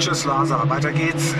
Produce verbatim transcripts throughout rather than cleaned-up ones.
Tschüss Lhasa, weiter geht's.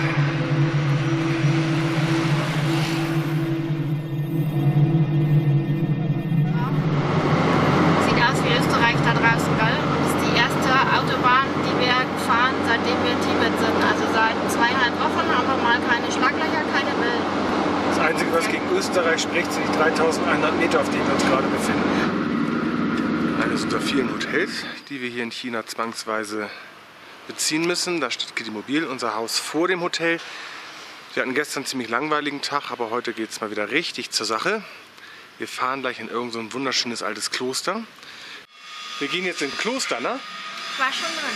Sieht aus wie Österreich da draußen, gell? Das ist die erste Autobahn, die wir fahren, seitdem wir in Tibet sind. Also seit zweieinhalb Wochen haben wir mal keine Schlaglöcher, keine Wellen. Das Einzige, was gegen Österreich spricht, sind die dreitausendeinhundert Meter, auf denen wir uns gerade befinden. Eines unter vielen Hotels, die wir hier in China zwangsweise beziehen müssen. Da steht Kidimobil, unser Haus vor dem Hotel. Wir hatten gestern einen ziemlich langweiligen Tag, aber heute geht es mal wieder richtig zur Sache. Wir fahren gleich in irgend so ein wunderschönes altes Kloster. Wir gehen jetzt ins Kloster, ne? Ich war schon drin.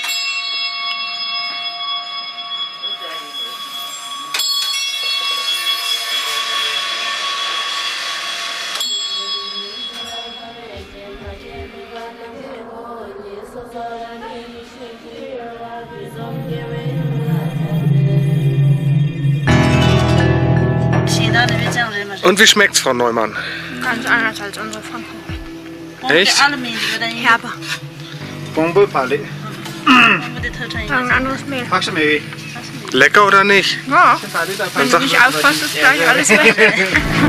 Und wie schmeckt's, Frau Neumann? Ganz anders als unsere Pfannkuchen. Echt? Herber. Ein anderes Mehl. Lecker oder nicht? Ja, wenn du nicht aufpasst, ist gleich alles weg.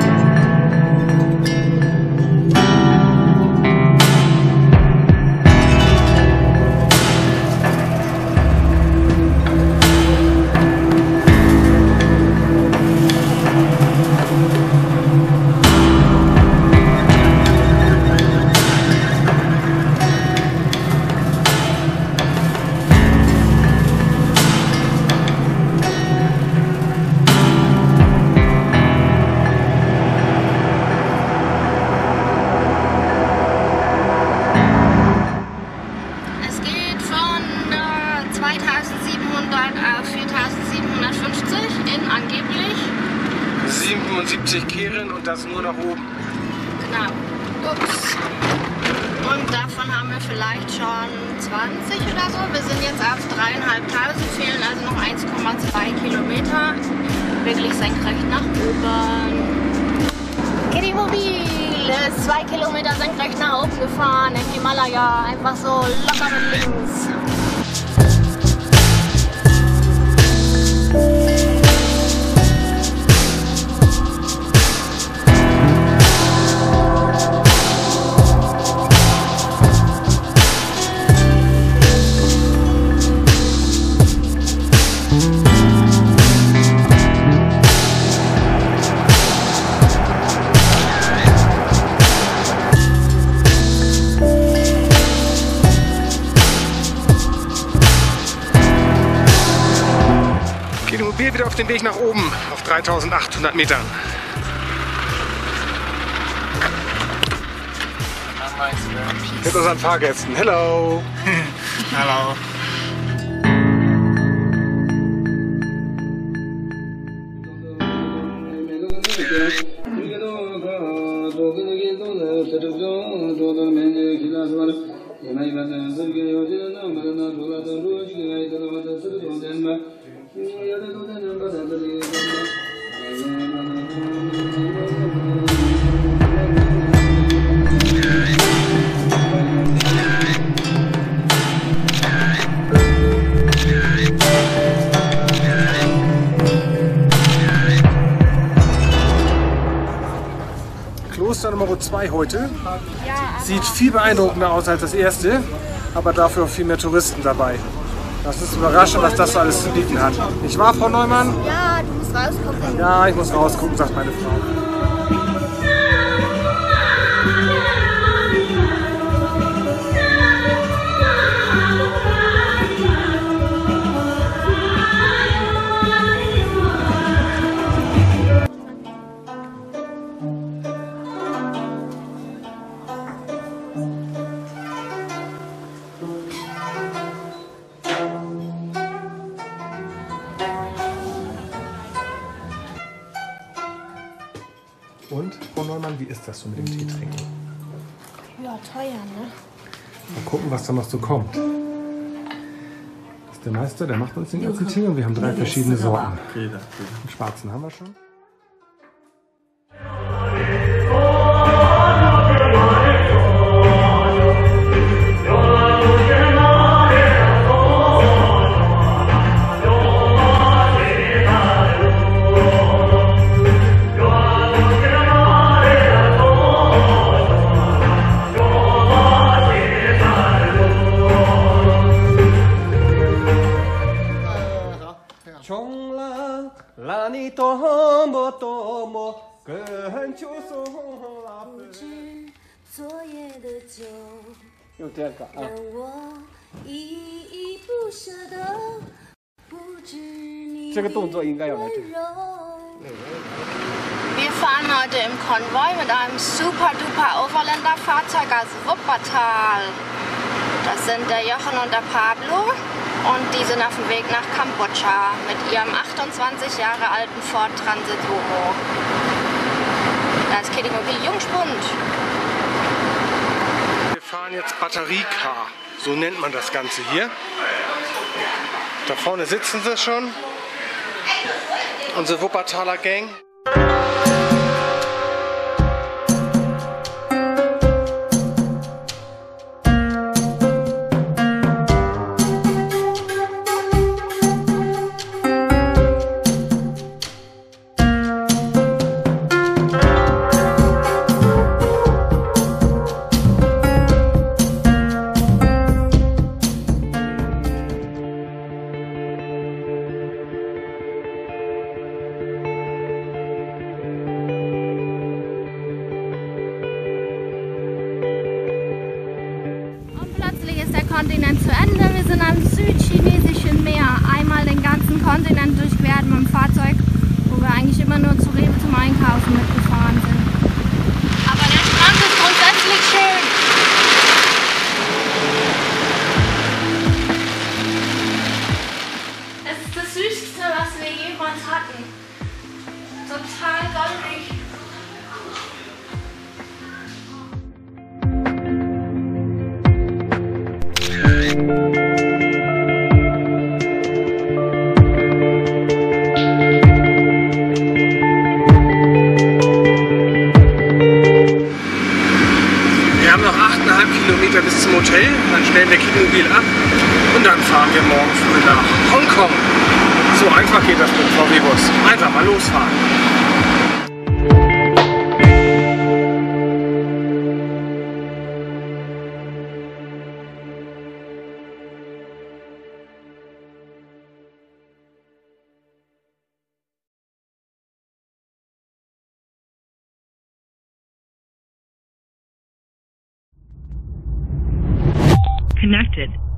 auf viertausendsiebenhundertfünfzig in angeblich siebenundsiebzig Kehren und das nur nach oben. Genau. Ups. Und davon haben wir vielleicht schon zwanzig oder so. Wir sind jetzt auf dreieinhalbtausend, fehlen also noch eins Komma zwei Kilometer. Wirklich senkrecht nach oben. Kidimobil ist zwei Kilometer senkrecht nach oben gefahren im Himalaya. Einfach so locker mit links. Kidimobil wieder auf dem Weg nach oben auf dreitausendachthundert Metern. Mit unseren Fahrgästen. Hello! Hallo! Kloster Nummer zwei heute. Ja, Sieht viel beeindruckender aus als das erste, aber dafür auch viel mehr Touristen dabei. Das ist überraschend, was das so alles zu bieten hat. Nicht wahr, Frau Neumann? ja, du musst rausgucken. Ja, ich muss rausgucken, sagt meine Frau. Und, Frau Neumann, wie ist das so mit dem Tee trinken? Ja, teuer, ne? Mal gucken, was da noch so kommt. Das ist der Meister, der macht uns den ganzen Tee und wir haben drei verschiedene Sorten. Den schwarzen haben wir schon. 用这个啊。这个动作应该要来这。 Wir fahren heute im Konvoi mit einem super duper Overlander-Fahrzeug aus Wuppertal. Das sind der Jochen und der Pablo und die sind auf dem Weg nach Kambodscha mit ihrem achtundzwanzig Jahre alten Ford Transit Homo. Da ist Kiddimobil Jungspund. Wir fahren jetzt Batteriecar, so nennt man das Ganze hier. Da vorne sitzen sie schon, unsere Wuppertaler Gang. Kontinent zu Ende. Wir sind am südchinesischen Meer. Einmal den ganzen Kontinent durchquert mit dem Fahrzeug, wo wir eigentlich immer nur zu Rewe zum Einkaufen mitgefahren sind. Aber der Strand ist grundsätzlich schön. Es ist das Süßeste, was wir jemals hatten. Total goldig. Wir haben noch achteinhalb Kilometer bis zum Hotel, dann stellen wir Kiddimobil ab und dann fahren wir morgen früh nach Hongkong. So einfach geht das mit dem V W-Bus. Einfach mal losfahren. Connected.